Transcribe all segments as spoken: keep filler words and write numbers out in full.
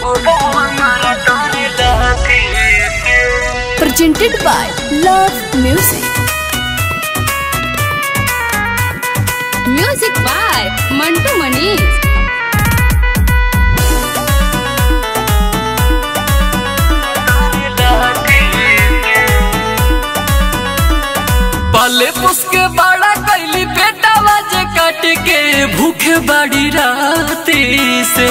Presented by Love Music. Music by Mantu Manish. पाले पुसके बड़ा कैली बेटा बाजे काट के भूखे बड़ी राती से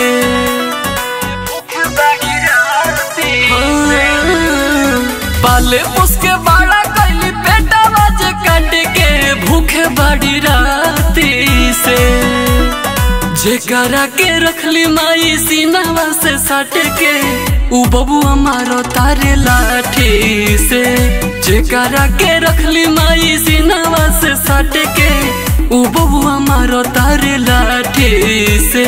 पाले पुसके बड़ा कैली बेटा बाजे काट के भूखे बड़ी राती से जेकरा के रखली माई सीनावा से साट के उ बबुआ मारो तारे लाठी से जेकरा के रखली माई सीनावा से साट के उ बबुआ मारो तारे लाठी से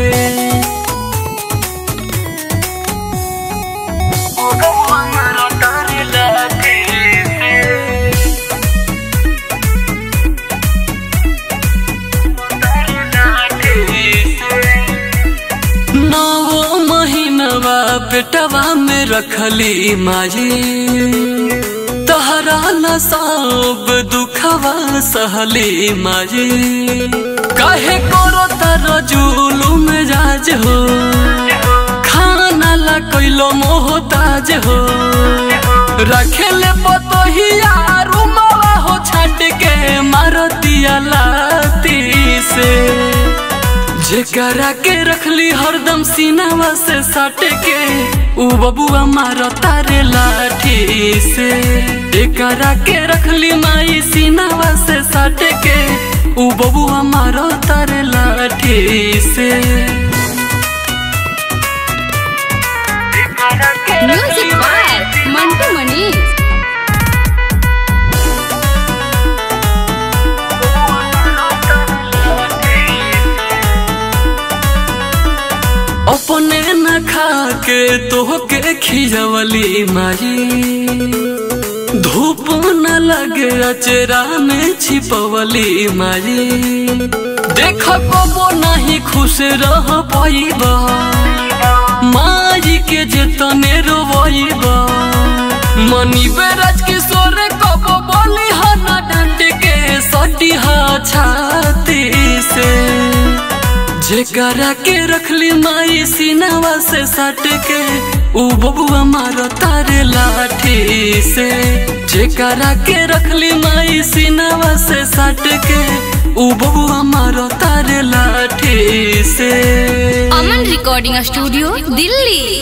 बेटवा में रखली माजी तहरा न सब दुखवा सहली माजी काहे करो तारा जुलुम जाज हो खाना ला कैलो मोहताज हो रखेले पतोहिया रुमावा हो छाट के मारतिया लाती से जेकरा के रखली हरदम सीनावा से साट के उ बबुआ मारो तारे लाठी से जेकरा के रखली माई सीनावा से साट के उ बबुआ मारो तारे लाठी से Music by Mantu Manish. अपने न खा के तो के खिजवली माई धूप न लगे अचरा में छिपवली माई देख कबो नहीं खुश रह पाइबा माई के जेतने रोइबा मनी बेराज किशोर कबो बोली हना डांट के सटी हा छाती से जेकरा के रखली माई सीनावा से साट के उ बबुआ मारो तारे लाठी से जेकरा के रखली माई सीनावा से साट के उ बबुआ मारो तारे लाठी से। Aman recording studio Delhi.